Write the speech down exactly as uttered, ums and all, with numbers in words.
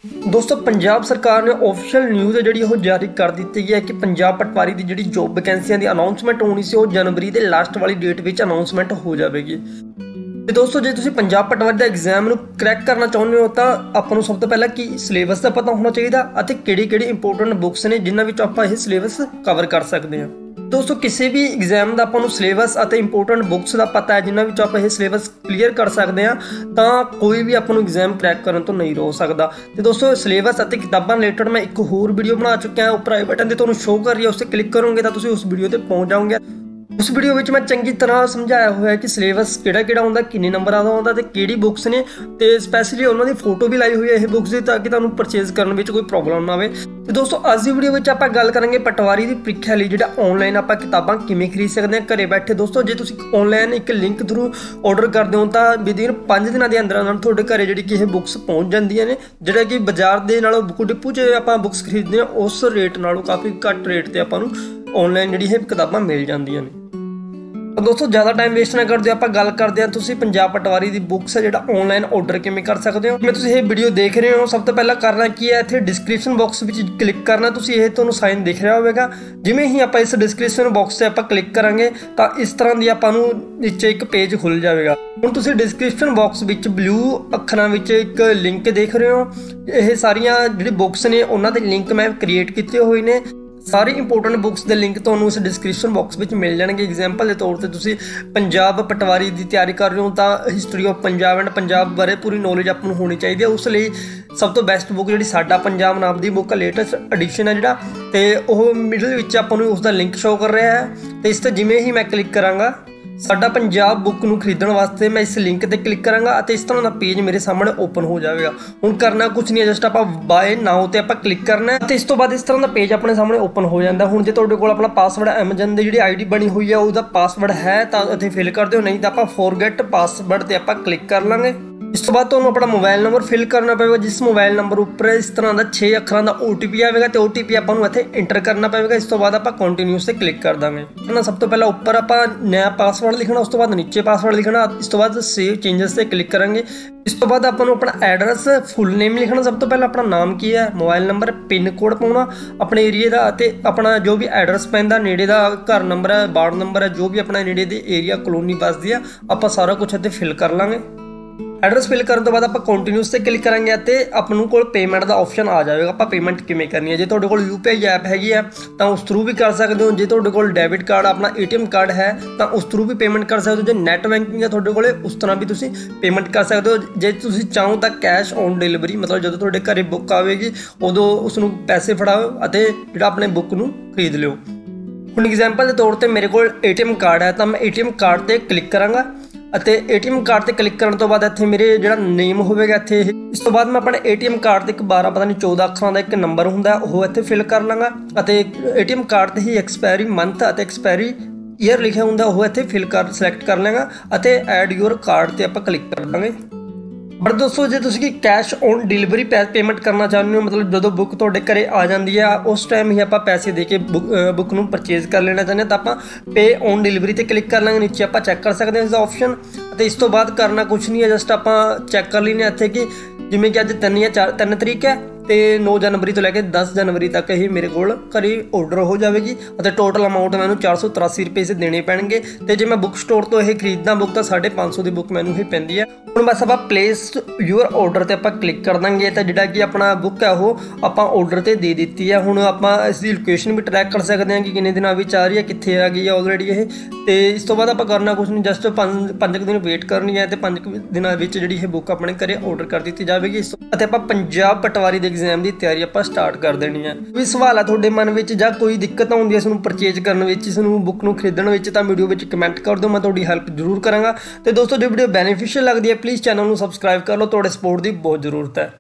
दोस्तों पंजाब सरकार ने ऑफिशियल न्यूज़ है जी जारी कर दी है कि पंजाब पटवारी की जी जॉब वैकेंसियां की अनाउंसमेंट होनी सी जनवरी के लास्ट वाली डेट में अनाउंसमेंट हो जाएगी। तो दोस्तों जो तुम पंजाब पटवारी का एग्जाम क्रैक करना चाहते हो तो आपको सब तो पहला कि सिलेबस का पता होना चाहिए किहड़ी किहड़ी इंपोर्टेंट बुक्स ने जिन्होंने आप यह सिलेबस कवर कर सकते हैं। दोस्तों किसी भी एग्जाम का आपको सिलेबस और इंपोर्टेंट बुक्स का पता है जिन्होंने आप यह सिलेबस क्लीयर कर सकते हैं तो कोई भी आपको एग्जाम क्रैक करने तो नहीं रोक सकता। तो दोस्तों सिलेबस और किताबों रिलेटेड मैं एक होर वीडियो बना चुका उपर आई बटन से तुहानूं शो कर रही है, उस पर क्लिक करोगे तो तुम उस वीडियो तक पहुँच जाओगे। उस वीडियो में मैं चंगी तरह समझाया हुआ है कि सिलेबस किहड़ा किहड़ा होंदा, किन्ने नंबरां दा होंदा ते किहड़ी बुक्स ने, ते स्पैशली उन्होंने फोटो भी लाई हुई है ये बुक्स की ताकि तुहानूं परचेज करने में कोई प्रॉब्लम ना आए। तो दोस्तों अज की वीडियो में आप गल करेंगे पटवारी की प्रीख्या लिए जो ऑनलाइन आप किताबां किवें खरीद सकते हैं घरे बैठे। दोस्तों जो तुम ऑनलाइन एक लिंक थ्रू ऑर्डर करते हो तो विदिन पाँच दिनों के अंदर अंदर थोड़े घरे जी कि बुक्स पहुँच जांदियां ने, जिहड़ा कि बाजार के नालों बुक डिपू च आप बुक्स खरीदते हैं उस रेट नालों काफ़ी घट रेट से आपां नूं ऑनलाइन जी किताबां मिल जांदियां ने। तो दोस्तों ज़्यादा टाइम वेस्ट ना करते आप गल करते हैं तुसीं पंजाब पटवारी की बुक्स है जो ऑनलाइन ऑर्डर किवें कर सकते हो। मैं तुसीं ये वीडियो देख रहे हो सब तो पहला करना की है इत्थे डिस्क्रिप्शन बॉक्स में क्लिक करना, तुसीं ये तुहानूं साइन दिख रहा होगा। जिवें ही आप इस डिस्क्रिप्शन बॉक्स से आप क्लिक करांगे तो इस तरह की आपां नूं नीचे एक पेज खुल जाएगा। हुण तुसीं डिस्क्रिप्शन बॉक्स में ब्लू अखरां विच एक लिंक देख रहे हो, ये सारियां जिहड़ी बुक्स ने उन्हां दे लिंक मैं क्रिएट कीते हुए ने। सारी इंपोर्टेंट बुक्स के लिंक तो इस डिस्क्रिप्शन बॉक्स में मिल जाएंगे। एग्जाम्पल के तौर पर तुसीं पंजाब पटवारी की तैयारी कर रहे हो तो history of Punjab and Punjab बारे पूरी नॉलेज आपको होनी चाहिए। उस लिए सब तो बेस्ट बुक जी साडा पंजाब नाम की बुक लेटेस्ट एडिशन है जोड़ा, तो वह मिडल विच आपां नूं उसका लिंक शो कर रहा है। तो इस पर जिमें ही मैं क्लिक कराँगा साडा पंजाब बुक नूं खरीदण वास्ते मैं इस लिंक पर क्लिक कराँगा तो इस तरह का पेज मेरे सामने ओपन हो जाएगा। हुण करना कुछ नहीं है, जस्ट आप बाय नाउ ते आप क्लिक करना है तो इस तो बाद इस तरह का पेज अपने सामने ओपन हो जाता। हुण जे तुहाडे कोल अपना पासवर्ड अमेजन की जी आई डी बनी हुई है उसका पासवर्ड है तो इत्थे फिल कर दो, नहीं तो आप फॉरगेट पासवर्ड ते आप क्लिक कर लांगे। इस तो बाद तुहानूं अपना मोबाइल नंबर फिल करना पएगा, जिस मोबाइल नंबर उपर इस तरह का छे अखरां का ओ टी पी आएगा तो ओ टी पी आपां नूं इत्थे इंटर करना पएगा। इस तो बाद आप कंटिन्यू से क्लिक कर देंगे ना। सब तो पहला उपर आप नया पासवर्ड लिखना, उस तो बाद नीचे पासवर्ड लिखना, इस तो बाद सेव चेंजेस से क्लिक करेंगे। इस तो बाद आपां नूं अपना एड्रैस फुल नेम लिखना, सब तो पहला अपना नाम की है, मोबाइल नंबर, पिन कोड पाउणा अपने एरिए का, ते अपना जो भी एड्रैस पैंदा नेड़े का घर नंबर है, वार्ड नंबर है, जो भी अपना नेड़े दे एरिया कलोनी बसदी है आप सारा कुछ इत्थे फिल कर लांगे। एड्रैस फिल करने तो बाद आप कंटिन्यूस से क्लिक करेंगे तो अपनों को पेमेंट का ऑप्शन आ जाएगा। आप पेमेंट किमें करनी है, जो तुहाडे कोल यू पी आई ऐप हैगी है तो उस थ्रू भी कर सकते हो, जो तुहाडे कोल डेबिट कार्ड अपना ए टी एम कार्ड है तो उस थ्रू भी पेमेंट कर सकते हो, जो नैट बैंकिंग है तुहाडे कोल उस तरह भी तुसीं पेमेंट कर सकते हो। जे तुसीं चाहो तो कैश ऑन डिलीवरी मतलब जो तुहाडे घरे बुक आएगी उदों उसनूं पैसे फड़ाओ और जिहड़ा अपने बुक नूं खरीद लिओ। हुण एग्जाम्पल के तौर पर मेरे को ए टी एम कार्ड है तो मैं ए टी एम कार्ड पर क्लिक कराँगा ਅਤੇ ए टी एम कार्ड पर क्लिक करने तो बाद इत्थे मेरे जो नेम होगा इत्थे। इस तो बाद मैं अपने ए टी एम कार्ड पर एक बारह पता नहीं चौदह अखरां का एक नंबर होंदा वो इत्थे फिल कर लाँगा। ए टी एम कार्ड पर ही एक्सपायरी मंथ और एक्सपायरी ईयर लिखा होंदा वो इत्थे फिल कर सिलेक्ट कर लेंगा और ऐड योर कार्ड पर आप क्लिक कर देंगे। पर दोस्तों जो तुसीं कैश ऑन डिलीवरी पेमेंट करना चाहते हो मतलब जो बुक तुहाडे घरे आ जाती है उस टाइम ही आप पैसे दे के बुक बुक नूं परचेज कर लेना चाहते हैं तो आप पे ऑन डिलीवरी पर क्लिक कर लेंगे। नीचे आप चैक कर सकते हैं इसका ऑप्शन। तो इस तो बाद करना कुछ नहीं है, जस्ट आप चैक कर लेने इत्थे कि जिमें कि अज तीन या चार तीन तरीक है तो नौ जनवरी तो लैके दस जनवरी तक ही मेरे को घरे ऑर्डर हो जाएगी और टोटल अमाउंट मैं चार सौ तिरासी रुपये से देने पैणगे। तो जो मैं बुक स्टोर तो यह खरीदना बुक तो साढ़े पाँच सौ की बुक मैनू ही पैंदी है। हुण बस आप प्लेस यूर ऑर्डर पर आप क्लिक कर देंगे तो जिहड़ा कि अपना बुक है वो आप ऑर्डर पर दे दी है। हुण आप इसकी लोकेशन भी ट्रैक कर सकते हैं कि किन्ने दिनों में आ रही है, कित्थे आ गई है ऑलरेडी ये। तो इस तो बाद आप करना कुछ नहीं, जस्ट पाँच पाँच दिन वेट करनी है तो पाँच दिनों में जी बुक अपने घरे ऑर्डर कर दी जाएगी। तो आप पंजाब पटवारी के एग्जाम की तैयारी आप स्टार्ट कर देनी है। कोई सवाल है तुहाडे मन में जां कोई दिक्कत आउंदी है इसनूं परचेज करने विच, इसनूं बुक नूं खरीदण विच तां वीडियो विच कमेंट कर दो, मैं तुहाडी हेल्प जरूर करांगा। तो दोस्तों जो वीडियो बेनीफिशियल लगती है प्लीज़ चैनल नूं सबसक्राइब कर लो, तुहाडे सपोर्ट की बहुत जरूरत है।